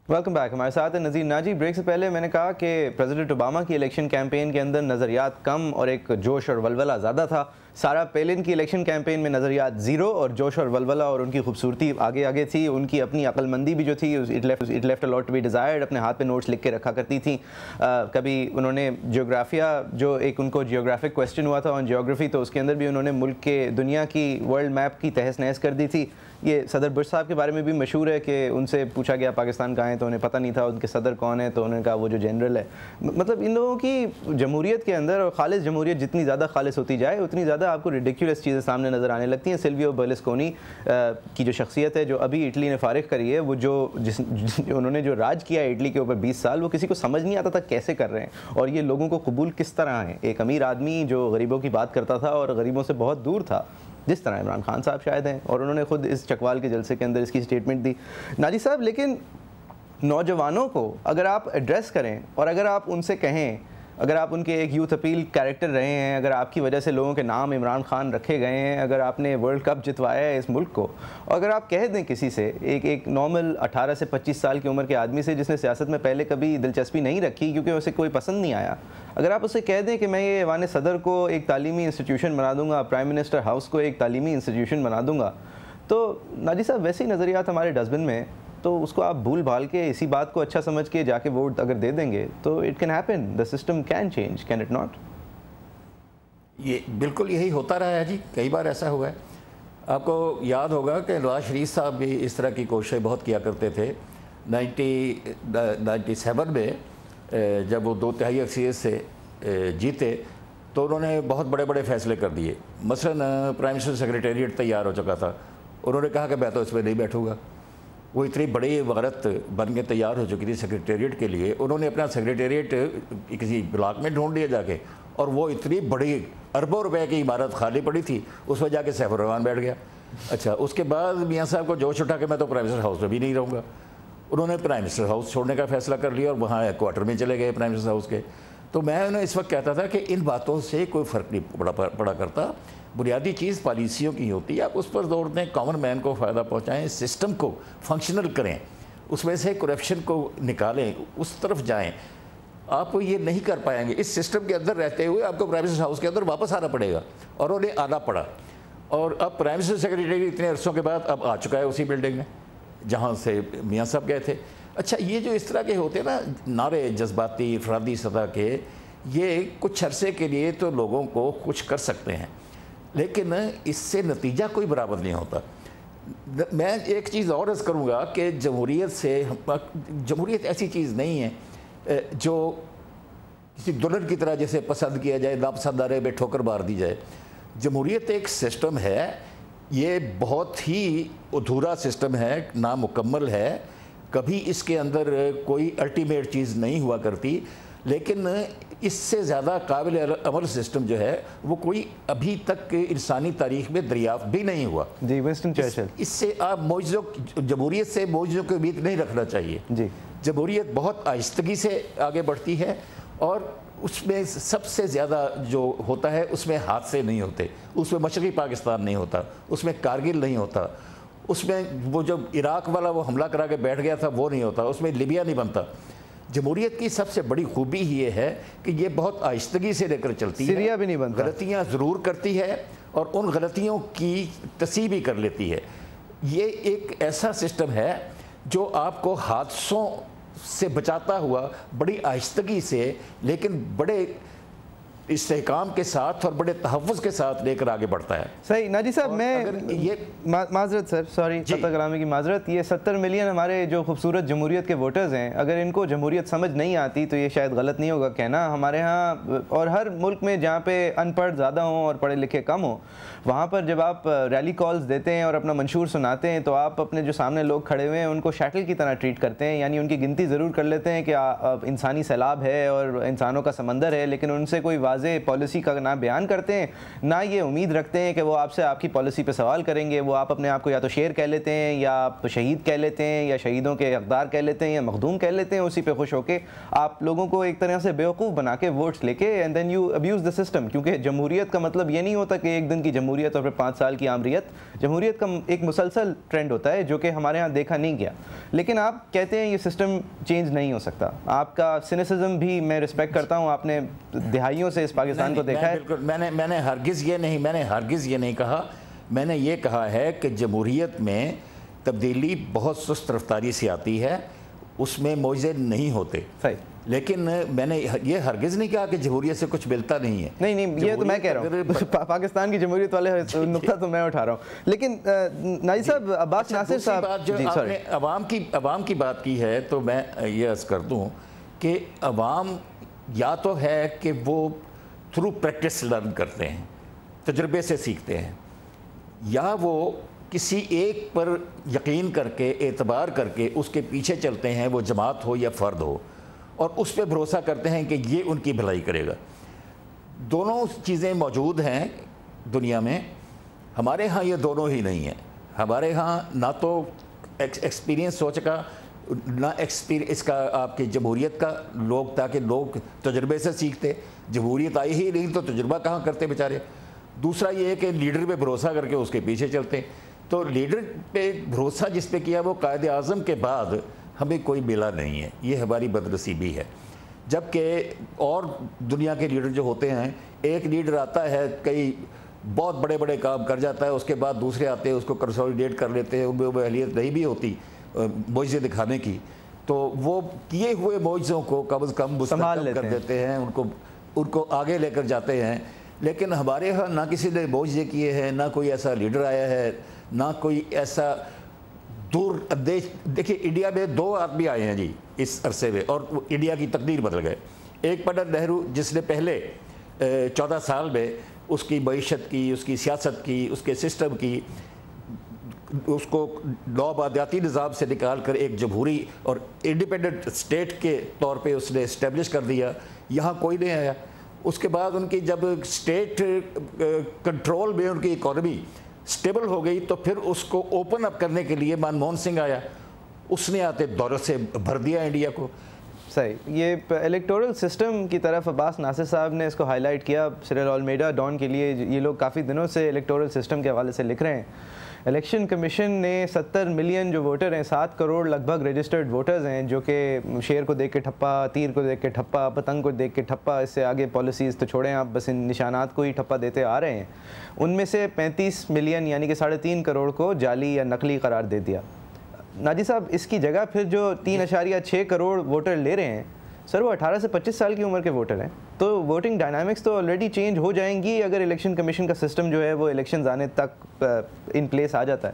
Welcome back. हमारे साथ है नज़ीर नाजी। ब्रेक से पहले मैंने कहा कि प्रेसिडेंट ओबामा की इलेक्शन कैंपेन के अंदर नज़रियात कम और एक जोश और वलवला ज़्यादा था। सारा पैलिन की इलेक्शन कैंपेन में नज़रियात ज़ीरो और जोश और वलवला और उनकी खूबसूरती आगे आगे थी। उनकी अपनी अक्लमंदी भी जो थी it left a lot to be desired. अपने हाथ पे नोट्स लिख के रखा करती थी। कभी उन्होंने जियोग्राफिया, जो एक उनको जियोग्राफिक क्वेश्चन हुआ था ऑन जियोग्राफी, तो उसके अंदर भी उन्होंने मुल्क के दुनिया की वर्ल्ड मैप की तहस नहस कर दी थी। ये सदर बुश साहब के बारे में भी मशहूर है कि उनसे पूछा गया पाकिस्तान कहाँ है तो उन्हें पता नहीं था उनके सदर कौन है, तो उन्होंने कहा वो जो जनरल है। मतलब इन लोगों की जमहूरियत के अंदर, और खालिस जमहूरियत जितनी ज़्यादा खालिस होती जाए उतनी ज़्यादा आपको रिडिकुलस चीज़ें सामने नज़र आने लगती हैं। सिल्वियो बर्लुस्कोनी की जो शख्सियत है, जो अभी इटली ने फारिग करी है, वो उन्होंने जो राज किया है इटली के ऊपर 20 साल, वो किसी को समझ नहीं आता था कैसे कर रहे हैं और ये लोगों को कबूल किस तरह है। एक अमीर आदमी जो गरीबों की बात करता था और गरीबों से बहुत दूर था, जिस तरह इमरान खान साहब शायद हैं, और उन्होंने खुद इस चकवाल के जलसे के अंदर इसकी स्टेटमेंट दी। नाजी साहब, लेकिन नौजवानों को अगर आप एड्रेस करें और अगर आप उनसे कहें, अगर आप उनके एक यूथ अपील कैरेक्टर रहे हैं, अगर आपकी वजह से लोगों के नाम इमरान खान रखे गए हैं, अगर आपने वर्ल्ड कप जितवाया है इस मुल्क को, और अगर आप कह दें किसी से, एक नॉर्मल 18 से 25 साल की उम्र के आदमी से जिसने सियासत में पहले कभी दिलचस्पी नहीं रखी क्योंकि उसे कोई पसंद नहीं आया, अगर आप उससे कह दें कि मैं ये ऐवान सदर को एक तालीमी इंस्टीट्यूशन बना दूंगा, प्राइम मिनिस्टर हाउस को एक तालीमी इंस्टीट्यूशन बना दूंगा, तो नाजी साहब वैसे ही नज़रियात हमारे डस्टबिन में, तो उसको आप भूल भाल के इसी बात को अच्छा समझ के जाके वोट अगर दे देंगे तो it can happen, the system can change, can it not? ये बिल्कुल यही होता रहा है जी, कई बार ऐसा हुआ है। आपको याद होगा कि नवाज शरीफ साहब भी इस तरह की कोशिशें बहुत किया करते थे। 97 में जब वो 2/3 अक्सरियत से जीते तो उन्होंने बहुत बड़े बड़े फैसले कर दिए। मसलन प्राइम मिनिस्टर सेक्रेटेरिएट तैयार हो चुका था, उन्होंने कहा कि मैं तो इसमें नहीं बैठूंगा। वो इतनी बड़ी इमारत बन के तैयार हो चुकी थी सेक्रेटेरिएट के लिए, उन्होंने अपना सेक्रेटेरिएट किसी ब्लॉक में ढूंढ लिया जाके, और वो इतनी बड़ी अरबों रुपए की इमारत खाली पड़ी थी, उसमें जाके सैफुर रहमान बैठ गया। अच्छा, उसके बाद मियाँ साहब को जोश उठा के मैं तो प्राइम मिनिस्टर हाउस में भी नहीं रहूँगा, उन्होंने प्राइम मिनिस्टर हाउस छोड़ने का फैसला कर लिया और वहाँ क्वार्टर में चले गए प्राइम मिनिस्टर हाउस के। तो मैं उन्हें इस वक्त कहता था कि इन बातों से कोई फ़र्क नहीं पड़ा करता। बुनियादी चीज़ पॉलिसियों की होती है, आप उस पर जोर दें, कॉमन मैन को फ़ायदा पहुँचाएँ, सिस्टम को फंक्शनल करें, उसमें से करप्शन को निकालें, उस तरफ जाएँ। आप ये नहीं कर पाएंगे। इस सिस्टम के अंदर रहते हुए आपको प्राइम मिनिस्टर हाउस के अंदर वापस आना पड़ेगा, और उन्हें आना पड़ा। और अब प्राइम मिनिस्टर सेक्रेटरी इतने अरसों के बाद अब आ चुका है उसी बिल्डिंग में जहाँ से मियाँ साहब गए थे। अच्छा, ये जो इस तरह के होते हैं ना नारे जज्बाती अफरादी सतह के, ये कुछ अरसे के लिए तो लोगों को खुश कर सकते हैं, लेकिन इससे नतीजा कोई बराबर नहीं होता। मैं एक चीज़ और अर्ज़ करूँगा कि जमहूरियत ऐसी चीज़ नहीं है जो किसी दुल्हन की तरह जैसे पसंद किया जाए, नापसंद आ रहे में ठोकर मार दी जाए। जमहूरियत एक सिस्टम है, ये बहुत ही अधूरा सिस्टम है, नामुकम्मल है, कभी इसके अंदर कोई अल्टीमेट चीज़ नहीं हुआ करती, लेकिन इससे ज़्यादा काबिल अमल सिस्टम जो है वो कोई अभी तक इंसानी तारीख में दरियाफ्त भी नहीं हुआ। जी, विंस्टन चर्चिल। इससे आप जमहूरियत से मौजूदों की उम्मीद नहीं रखना चाहिए जी। जमहूरियत बहुत आहिस्तगी से आगे बढ़ती है और उसमें सबसे ज़्यादा जो होता है उसमें हादसे नहीं होते, उसमें मशरक़ी पाकिस्तान नहीं होता, उसमें कारगिल नहीं होता, उसमें वो जब इराक वाला वो हमला करा के बैठ गया था वो नहीं होता, उसमें लिबिया नहीं बनता। जमहूरियत की सबसे बड़ी खूबी ये है कि ये बहुत आहिस्तगी से लेकर चलती है, सीरिया भी नहीं बनता, गलतियाँ ज़रूर करती है और उन गलतियों की तस्सीह भी कर लेती है। ये एक ऐसा सिस्टम है जो आपको हादसों से बचाता हुआ बड़ी आहिस्तगी से लेकिन बड़े इस्तेहकाम के साथ और बड़े तहफ़्फ़ुज़ के साथ लेकर आगे बढ़ता है। सही। नाजी साहब, मैं ये माजरत सर, सॉरी खता कलामी की माजरत, ये 70 मिलियन हमारे जो खूबसूरत जमहूरियत के वोटर्स हैं, अगर इनको जमहूरियत समझ नहीं आती तो ये शायद गलत नहीं होगा कहना। हमारे यहाँ और हर मुल्क में जहाँ पे अनपढ़ ज़्यादा हों और पढ़े लिखे कम हों, वहाँ पर जब आप रैली कॉल्स देते हैं और अपना मंशूर सुनाते हैं तो आप अपने जो सामने लोग खड़े हुए हैं उनको शैटल की तरह ट्रीट करते हैं, यानी उनकी गिनती ज़रूर कर लेते हैं कि इंसानी सैलाब है और इंसानों का समंदर है, लेकिन उनसे कोई واضح پالیسی کا نہ بیان کرتے ہیں نہ یہ امید رکھتے ہیں کہ وہ آپ سے آپ کی پالیسی پہ سوال کریں گے. وہ آپ اپنے آپ کو یا تو شیر کہہ لیتے ہیں یا آپ شہید کہہ لیتے ہیں یا شہیدوں کے حقدار کہہ لیتے ہیں یا مخدوم کہہ لیتے ہیں. اسی پہ خوش ہو کے آپ لوگوں کو ایک طرح سے بیوقوف بنا کے ووٹس لے کے and then you abuse the system. کیونکہ جمہوریت کا مطلب یہ نہیں ہوتا کہ ایک دن کی جمہوریت اور پھر 5 سال کی آمریت. جمہوریت کا ایک مسلسل ٹرینڈ ہوتا ہے جو کہ ہمارے ہاں دیکھا نہیں گیا. لیکن آپ کہتے ہیں یہ سسٹم چینج نہیں ہو سکتا. آپ کا سینسزم بھی میں رسپیکٹ کرتا ہوں, آپ نے دہائیوں سے اس پاکستان کو دیکھا ہے. میں نے ہرگز یہ نہیں کہا. میں نے یہ کہا ہے کہ جمہوریت میں تبدیلی بہت سست رفتاری سے آتی ہے, اس میں معجزے نہیں ہوتے. صحیح. لیکن میں نے یہ ہرگز نہیں کہا کہ جمہوریت سے کچھ ملتا نہیں ہے. نہیں یہ تو میں کہہ رہا ہوں, پاکستان کی جمہوریت والے نقطہ تو میں اٹھا رہا ہوں. لیکن ناجی صاحب, عباس ناصر صاحب, جو آپ نے عوام کی بات کی ہے تو میں یہ عرض کر دوں کہ عوام یا تو ہے کہ وہ تھرو پریکٹس لرن کرتے ہیں, تجربے سے سیکھتے ہیں, یا وہ کسی ایک پر یقین کر کے اعتبار کر کے اس کے پیچھے چلتے ہیں, وہ جماعت ہو یا فرد ہو, اور اس پہ بھروسہ کرتے ہیں کہ یہ ان کی بھلائی کرے گا. دونوں چیزیں موجود ہیں دنیا میں. ہمارے ہاں یہ دونوں ہی نہیں ہیں. ہمارے ہاں نہ تو ایکسپیرینس سوچ کا, نہ ایکسپیرینس کا آپ کی جمہوریت کا, تاکہ لوگ تجربے سے سیکھتے. جمہوریت آئی ہی نہیں تو تجربہ کہاں کرتے بیچارے. دوسرا یہ ہے کہ لیڈر پہ بھروسہ کر کے اس کے پیچھے چلتے. تو لیڈر پہ بھروسہ جس پہ کیا وہ قائد اعظم کے بعد ہمیں کوئی ملا نہیں ہے. یہ ہماری بدنصیبی ہے. جبکہ اور دنیا کے لیڈر جو ہوتے ہیں, ایک لیڈر آتا ہے, کئی بہت بڑے بڑے کام کر جاتا ہے, اس کے بعد دوسرے آتے ہیں اس کو کنسولیڈیٹ کر لیتے ہیں. ان میں وہ اہلیت نہیں بھی ہوتی معجزے دکھانے کی, تو وہ کیے ہوئے معجزوں کو کم از کم مستحکم کر دیتے ہیں, ان کو آگے لے کر جاتے ہیں. لیکن ہمارے ہاں نہ کسی نے معجزے کیے ہیں, نہ کوئی ایسا لیڈر آیا ہے, نہ کوئی ایسا دور اندیش. دیکھیے انڈیا میں 2 آدمی آئے ہیں جی اس عرصے میں, اور انڈیا کی تقدیر بدل گئے. ایک پنڈت نہرو جس نے پہلے 14 سال میں اس کی معیشت کی, اس کی سیاست کی, اس کے سسٹم کی, اس کو نوآبادیاتی نظام سے نکال کر ایک جمہوری اور انڈیپینڈنٹ اسٹیٹ کے طور پہ اس نے اسٹیبلش کر دیا. یہاں کوئی نہیں آیا. اس کے بعد ان کی جب اسٹیٹ کنٹرول میں ان کی اکانومی اسٹیبل ہو گئی تو پھر اس کو اوپن اپ کرنے کے لیے منموہن سنگھ آیا. اس نے آتے دولت سے بھر دیا انڈیا کو. صحیح. یہ الیکٹورل سسٹم کی طرف عباس ناصر صاحب نے اس کو ہائی لائٹ کیا. سیریل آلمیڈا ڈان کے لیے یہ لوگ کافی دنوں سے الیکٹورل سسٹم کے حوالے سے لکھ رہے ہیں. الیکشن کمیشن نے 70 ملین جو ووٹر ہیں, 7 کروڑ لگ بھگ رجسٹرڈ ووٹرز ہیں, جو کہ شیر کو دیکھ کے ٹھپا, تیر کو دیکھ کے ٹھپا, پتنگ کو دیکھ کے ٹھپا, اس سے آگے پالیسیز تو چھوڑیں آپ, بس ان نشانات کو ہی ٹھپا دیتے آ رہے ہیں. ان میں سے 35 ملین یعنی کہ 3.5 کروڑ کو جعلی یا نقلی قرار دے دیا. ناجی صاحب, اس کی جگہ پھر جو 3.6 کروڑ ووٹر لے رہے ہیں سر, وہ 18 سے 25 سال کی عمر کے ووٹر ہیں. تو ووٹنگ ڈائنامکس تو آلریڈی چینج ہو جائیں گی اگر الیکشن کمیشن کا سسٹم جو ہے وہ الیکشنز آنے تک ان پلیس آ جاتا ہے.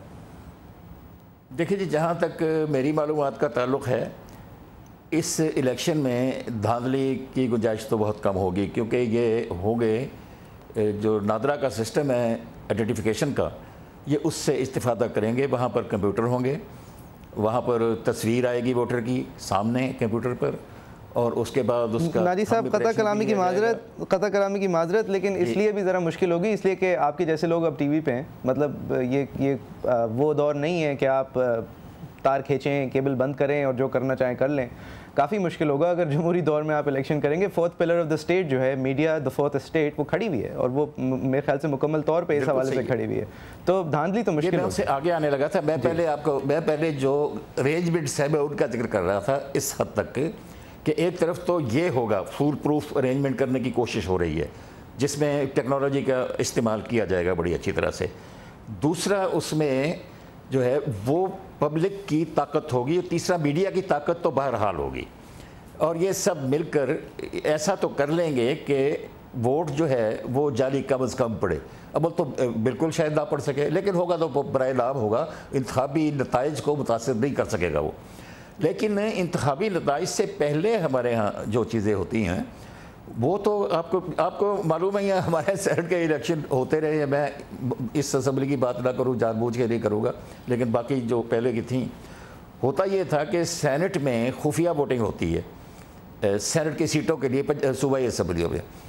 دیکھیے جی, جہاں تک میری معلومات کا تعلق ہے, اس الیکشن میں دھاندلی کی گنجائش تو بہت کم ہوگی, کیونکہ یہ ہو گئے جو نادرا کا سسٹم ہے آئیڈینٹیفیکیشن کا, یہ اس سے استفادہ کریں گے. وہاں پر کمپیوٹر ہوں گے, وہاں پر تصویر آئے گی ووٹر کی سامنے کمپیوٹر پر, اور اس کے بعد اس کا ناجی صاحب قطع کلامی کی معذرت, لیکن اس لیے بھی ذرا مشکل ہوگی اس لیے کہ آپ کے جیسے لوگ اب ٹی وی پہ ہیں. مطلب یہ وہ دور نہیں ہے کہ آپ تار کھینچیں, کیبل بند کریں اور جو کرنا چاہیں کر لیں. کافی مشکل ہوگا اگر جمہوری دور میں آپ الیکشن کریں گے. 4th pillar of the state جو ہے میڈیا, دا 4th اسٹیٹ, وہ کھڑی ہوئی ہے, اور وہ میرے خیال سے مکمل طور پہ اس حوالے سے کھڑی ہوئی ہے. تو دھاندلی تو مشکل ہے. میں سے آگے آنے لگا تھا. میں پہلے جو ارینجمنٹس ہے میں ان کا ذکر کر رہا تھا اس حد تک کہ ایک طرف تو یہ ہوگا فول پروف ارینجمنٹ کرنے کی کوشش ہو رہی ہے جس میں ٹیکنالوجی کا استعمال کیا جائے گا بڑی اچھی طرح سے. دوسرا اس میں جو ہے وہ پبلک کی طاقت ہوگی, اور تیسرا میڈیا کی طاقت تو بہرحال ہوگی. اور یہ سب مل کر ایسا تو کر لیں گے کہ ووٹ جو ہے وہ جعلی کم از کم پڑے. اب تو بالکل شاید نہ پڑ سکے, لیکن ہوگا تو برائے لام ہوگا, انتخابی نتائج کو متاثر نہیں کر سکے گا وہ. لیکن انتخابی نتائج سے پہلے ہمارے ہاں جو چیزیں ہوتی ہیں وہ تو آپ کو معلوم ہے, ہمارے سینٹ کے الیکشن ہوتے رہے ہیں. میں اس اسمبلی کی بات نہ کروں, جان بوجھ کے نہیں کروں گا, لیکن باقی جو پہلے کی تھیں, ہوتا یہ تھا کہ سینٹ میں خفیہ ووٹنگ ہوتی ہے سینٹ کی سیٹوں کے لیے صوبائی اسمبلیوں میں.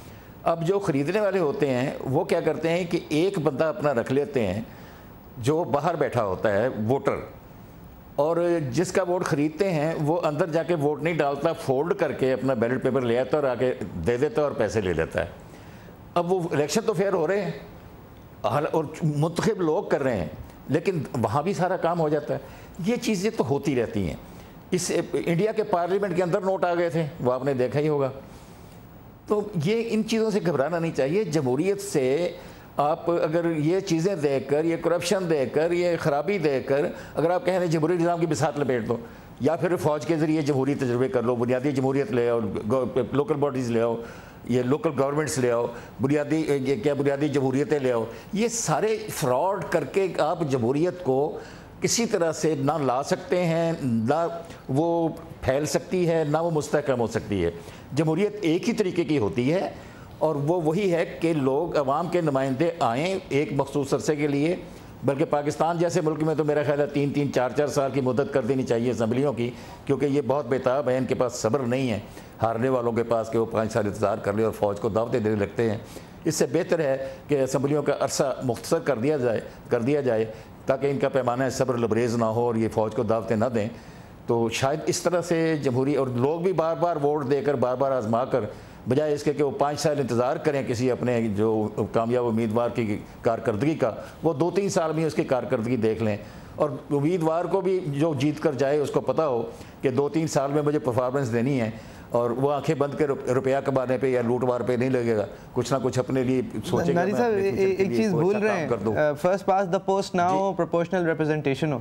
اب جو خریدنے والے ہوتے ہیں وہ کیا کرتے ہیں کہ ایک بندہ اپنا رکھ لیتے ہیں جو باہر بیٹھا ہوتا ہے ووٹر، اور جس کا ووٹ خریدتے ہیں وہ اندر جا کے ووٹ نہیں ڈالتا، فولڈ کر کے اپنا بیلٹ پیپر لے آتا اور آ کے دے دیتا اور پیسے لے لیتا ہے۔ اب وہ الیکشن تو فیئر ہو رہے ہیں اور منتخب لوگ کر رہے ہیں، لیکن وہاں بھی سارا کام ہو جاتا ہے۔ یہ چیزیں تو ہوتی رہتی ہیں۔ اس انڈیا کے پارلیمنٹ کے اندر نوٹ آ گئے تھے، وہ آپ نے دیکھا ہی ہوگا۔ تو یہ ان چیزوں سے گھبرانا نہیں چاہیے۔ جمہوریت سے آپ اگر یہ چیزیں دیکھ کر، یہ کرپشن دیکھ کر، یہ خرابی دیکھ کر اگر آپ کہیں جمہوری نظام کی بساط لپیٹ دو، یا پھر فوج کے ذریعے جمہوری تجربے کر لو، بنیادی جمہوریت لے آؤ، لوکل باڈیز لے آؤ، یہ لوکل گورنمنٹس لے آؤ، بنیادی جمہوریتیں لے آؤ، یہ سارے فراڈ کر کے آپ جمہوریت کو کسی طرح سے نہ لا سکتے ہیں، نہ وہ پھیل سکتی ہے، نہ وہ مستحکم ہو سکتی ہے۔ جمہوریت ایک ہی طریقے کی ہوتی ہے، اور وہ وہی ہے کہ لوگ، عوام کے نمائندے آئیں ایک مخصوص عرصے کے لیے، بلکہ پاکستان جیسے ملک میں تو میرا خیال ہے 3-3 4-4 سال کی مدت کر دینی چاہیے اسمبلیوں کی، کیونکہ یہ بہت بےتاب ہے، ان کے پاس صبر نہیں ہے ہارنے والوں کے پاس کہ وہ 5 سال انتظار کر لیں اور فوج کو دعوتیں دینے لگتے ہیں۔ اس سے بہتر ہے کہ اسمبلیوں کا عرصہ مختصر کر دیا جائے تاکہ ان کا پیمانہ صبر لبریز نہ ہو اور یہ فوج کو دعوتیں نہ دیں۔ تو شاید اس طرح سے جمہوری، اور لوگ بھی بار بار ووٹ دے کر، بار بار آزما کر، بجائے اس کے کہ وہ 5 سال انتظار کریں کسی اپنے جو کامیاب امیدوار کی کارکردگی کا، وہ 2-3 سال میں اس کی کارکردگی دیکھ لیں، اور امیدوار کو بھی جو جیت کر جائے اس کو پتہ ہو کہ 2-3 سال میں مجھے پرفارمنس دینی ہے، اور وہ آنکھیں بند کے روپیہ کمانے پہ یا لوٹ مار پہ نہیں لگے گا، کچھ نہ کچھ اپنے لیے سوچے گا۔ ناری صاحب ایک چیز بھول رہے ہیں، فرسٹ پاس دا پوسٹ نہ ہو، پروپورشنل ریپرزنٹیشن ہو۔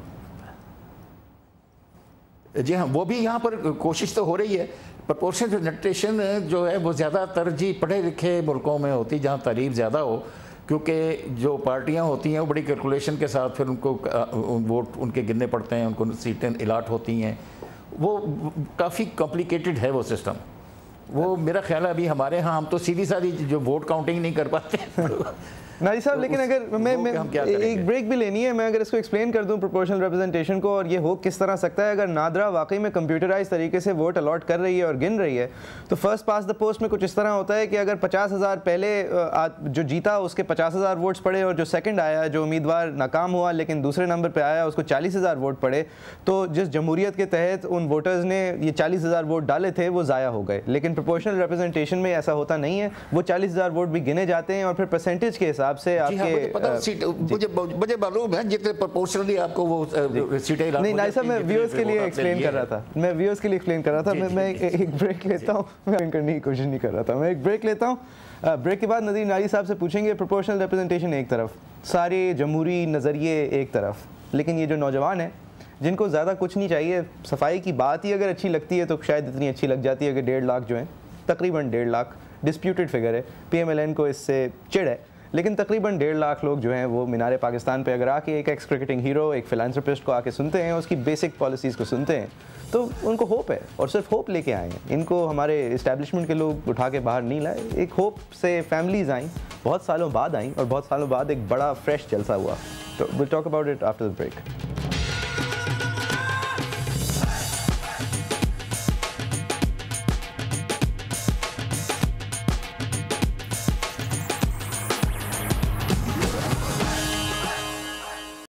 جی ہاں، وہ بھی یہاں پر کوشش تو ہو رہی ہے۔ پرپورشنل ریپرزنٹیشن جو ہے وہ زیادہ ترجیح پڑھے لکھے ملکوں میں ہوتی، جہاں تعلیم زیادہ ہو، کیونکہ جو پارٹیاں ہوتی ہیں وہ بڑی کیلکولیشن کے ساتھ پھر ان کو ووٹ ان کے گننے پڑتے ہیں، ان کو سیٹیں الاٹ ہوتی ہیں، وہ کافی کمپلیکیٹڈ ہے وہ سسٹم۔ وہ میرا خیال ہے ابھی ہمارے ہاں ہم تو سیدھی سادھی جو ووٹ کاؤنٹنگ نہیں کر پاتے۔ ناری صاحب لیکن اگر میں ایک بریک بھی لینی ہے، میں اگر اس کو ایکسپلین کر دوں پروپورشنل ریپرزنٹیشن کو، اور یہ ہو کس طرح سکتا ہے اگر نادرا واقعی میں کمپیوٹرائز طریقے سے ووٹ الاٹ کر رہی ہے اور گن رہی ہے، تو فرسٹ پاس دا پوسٹ میں کچھ اس طرح ہوتا ہے کہ اگر 50,000 پہلے جو جیتا اس کے 50,000 ووٹس پڑے، اور جو سیکنڈ آیا، جو امیدوار ناکام ہوا لیکن دوسرے نمبر پہ آیا، اس کو 40,000 ووٹ پڑے، تو جس جمہوریت کے تحت ان ووٹرز نے یہ 40,000 ووٹ ڈالے تھے وہ ضائع ہو گئے۔ لیکن پروپورشنل ریپرزنٹیشن میں ایسا ہوتا نہیں ہے، وہ 40,000 ووٹ بھی گنے جاتے ہیں اور پھر پرسنٹیج کے حساب سے آپ کے مجھے معلوم ہے جتنے پرپورشنلی آپ کو وہ سیٹیں نہیں۔ نائب صاحب میں ویورز کے لیے ایکسپلین کر رہا تھا، میں ایک بریک لیتا ہوں، میں کرنے کی کوشش نہیں کر رہا تھا، میں ایک بریک لیتا ہوں۔ بریک کے بعد نذیر ناری صاحب سے پوچھیں گے پروپورشنل ریپرزنٹیشن ایک طرف، سارے جمہوری نظریے ایک طرف، لیکن یہ جو نوجوان ہیں جن کو زیادہ کچھ نہیں چاہیے، صفائی کی بات ہی اگر اچھی لگتی ہے تو شاید اتنی اچھی لگ جاتی ہے کہ 1.5 لاکھ جو ہیں، تقریباً 1.5 لاکھ ڈسپیوٹڈ فگر ہے، پی ایم ایل این کو اس سے چڑ ہے، لیکن تقریباً 1.5 لاکھ لوگ جو ہیں وہ مینار پاکستان پہ اگر آ کے ایک ایکس کرکٹنگ ہیرو، ایک فلانتھروپسٹ کو آ کے سنتے ہیں، اس کی بیسک پالیسیز کو سنتے ہیں، تو ان کو ہوپ ہے، اور صرف ہوپ لے کے آئے ہیں۔ ان کو ہمارے اسٹیبلشمنٹ کے لوگ اٹھا کے باہر نہیں لائے، ایک ہوپ سے فیملیز آئیں، بہت سالوں بعد آئیں، اور بہت سالوں بعد ایک بڑا فریش جلسہ ہوا۔ تو we'll talk about it after the break.